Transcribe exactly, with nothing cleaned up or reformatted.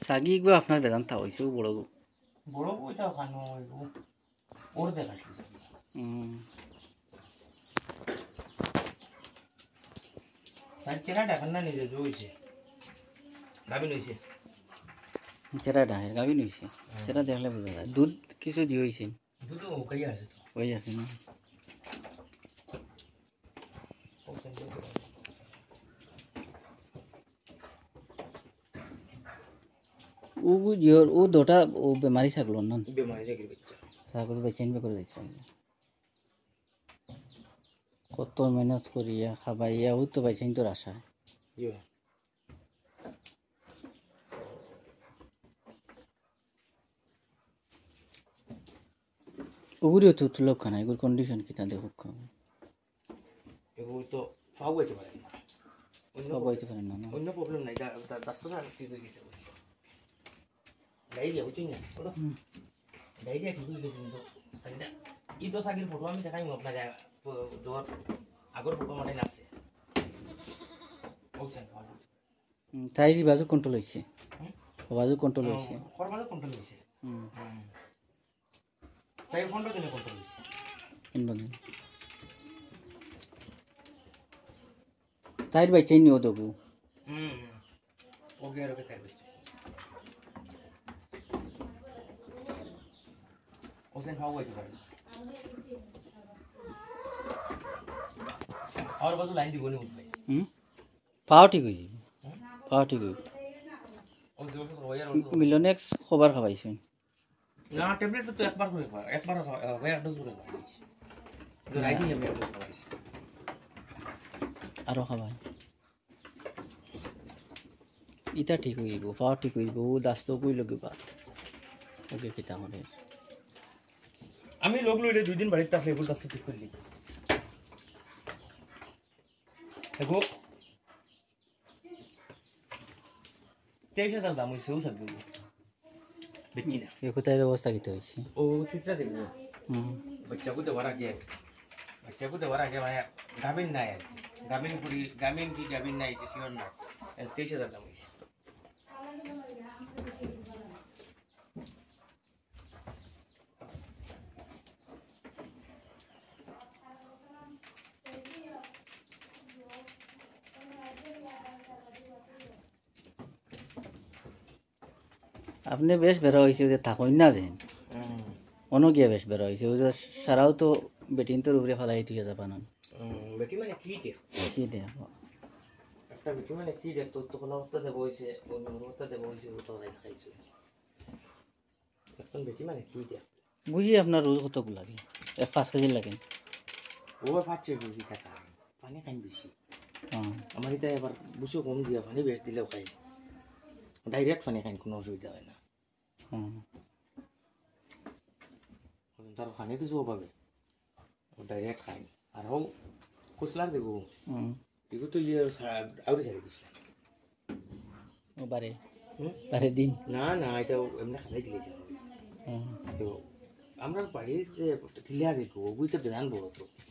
সাগি গো আপনার বেদান তা হইছে বড় গো বড় ওইটা খানো ওর দেখাচ্ছি হুম তার চেনা টাকা না নিজে জইছে গাবিন হইছে সেটা ডাহের গাবি নইছে সেটা দেখলে বোঝা যায় দুধ কিছু দি হইছে দুধ ওকাই আছে তো হই আছে না ও বুঝিওর ও দোটা ও বেমারি ছাগল না বেমারি ছাগল বাচ্চা ছাগল বেচেন বে করে দিচ্ছে কত মেহনত করিয়া খাবাইয়া ও তো বেচেন তোর আশা ইয়ে ওগুলো তো তুলক খানা এগুলোর কন্ডিশন কিটা দেখো এগুলো তো সব হইতে পারে না সব হইতে পারে না অন্য প্রবলেম নাই দাস্তটা ঠিক হয়ে গেছে ডাইরিয়া বুঝছেন না ওটা ডাইরিয়া ঠিক হয়ে গেছে কিন্তু সাকিটা ই তো সাকির ফটো আমি দেখাই আপনার তোমার আগর ফটো মানে আছে বুঝছেন তাই বাজু কন্ট্রোল হইছে বাজু কন্ট্রোল হইছে করবাজু কন্ট্রোল হইছে হুম তাই ফোনটা দিনে কন্ট্রোল হইছে ইন্ডোন তাই বাই চেইন নিও দবু হুম ওকে আর ওকে তাই বাই ওসেন হাউ হইতে পারে আর বাজু লাইন দিব নি উঠবে হুম পাও ঠিক হইছে পাও ঠিক হইছে ও জোর ওয়ার মিলনেক্স খবর খাবাইছে না ট্যাবলেট তো একবার করে খাওয়া একবার ওয়ার ডোজ করে খাওয়াইছি তো রাইটিং আমি ডোজ খাওয়াইছি আরো খাবাই ইটা ঠিক হইব পাও ঠিক হইব ও দাস্ত কই লগে বাত ওকে কিতা হবে আমি লোক লইলে দুই দিন বাড়িতে থাকলে এগুলো দাস্ত ঠিক করলি দেখো তেইশ হাজার দাম হয়েছে ও থাকবে বেচি না এ কোথায় অবস্থা কিতা হইছে ও চিত্রা দেখবো হুম বাচ্চাকে দেওয়ার আগে বাচ্চাকে দেওয়ার আগে মানে গাভিন নাই আর গাভিন পুরি গাভিন কি গাভিন নাই সে শিওর না তেইশ হাজার দাম হয়েছে আপনি বেশ বেড়া হয়েছে যে থাকুন না যেন অন্য গিয়ে বেশ বেড়া হয়েছে ওই যে সারাও তো বেটিন তোর উপরে ফেলাই ঠিক আছে বানান বেটি মানে কি দেখ কি দেখ একটা বেটি মানে কি দেখ তোর তো কোনো অবস্থা দেবো হয়েছে অন্য অবস্থা দেবো হয়েছে ওটা খাইছো এখন বেটি মানে কি দেখ বুঝি আপনার রোজ কত লাগে এক পাঁচ কেজি লাগে ও পাচ্ছে বুঝি টাকা পানি খাই বেশি হ্যাঁ আমার এটা এবার বুঝো কম দিয়া পানি বেশ দিলেও খাই ডাইরেক্ট পানি খাই কোনো অসুবিধা হয় না হুম তার পানি কিছু পাবে ডাইরেক্ট খাই আর হোক কুচলার দেখো হুম এগুলো তো ইয়ে আউরে ছাড়ি দিস ও বারে বারে দিন না না এটা এমনি খালাই দিলে হুম তো আমরা বাড়িতে ঢিলিয়া দেখো ওগুলো তো বেদান বড় তো